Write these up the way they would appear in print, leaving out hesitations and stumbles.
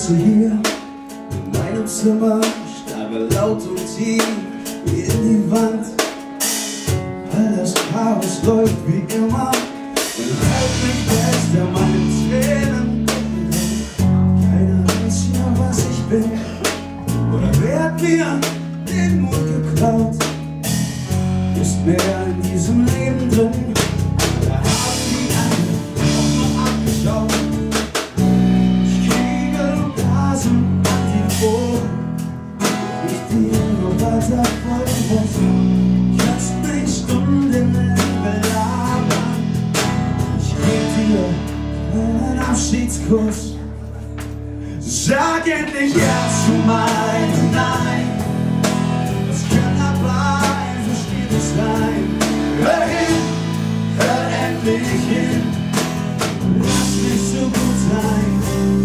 sitze hier in meinem Zimmer, starre laut und tief wie in die Wand. All das Chaos läuft wie immer und hält mich fest an meinen Tränen. Keiner weiß ja, was ich bin, oder wer hat mir den Mut geklaut? Ist mehr in diesem Leben drin, da haben die alle auch nur abgeschaut. Ich kriege Blasen an die Ohren, ich dir nur weiter folgen muss. Kannst mich stundenlang belabern, ich geb dir einen Abschiedskuss. Sag endlich ja zu meinem Nein, das kann dabei so schwierig sein. Hör hin, hör endlich hin, lass mich so gut sein,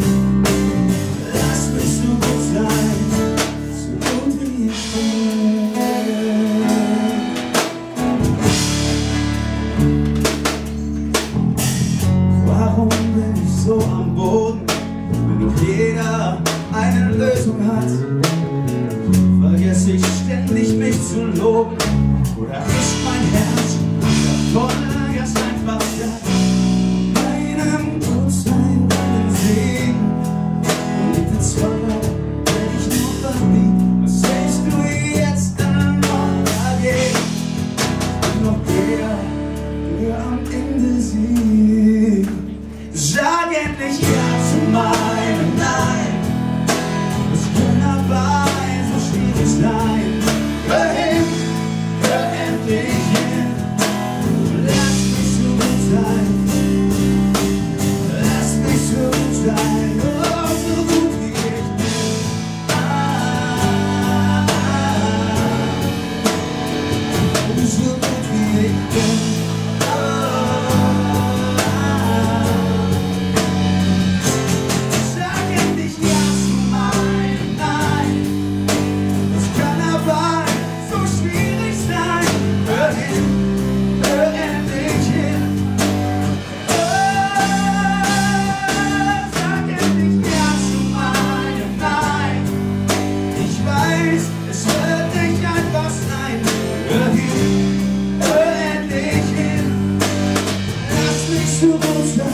lass mich so gut sein, so gut wie ich bin. Warum bin ich so am Boden, wenn doch jeder eine Lösung hat? Vergesse ich ständig mich zu loben, oder ist mein Herz davon erst einfach da? Meinem Gutsein, meinen Segen und den Zweier werde ich nur verbieten. Was hältst du jetzt dann noch dagegen? Noch der am Ende siegt. Sag endlich ja zu meinem Nein, das kann dabei so schwierig sein. Hör hin, hör endlich hin, lass mich so gut sein, lass mich so gut sein, oh, so gut wie ich bin. So gut wie ich bin. So gut sein,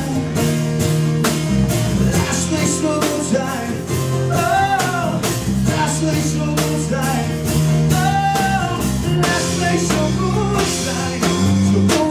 lass mich so gut sein, oh, lass mich so gut sein, oh, lass mich so gut sein, so gut.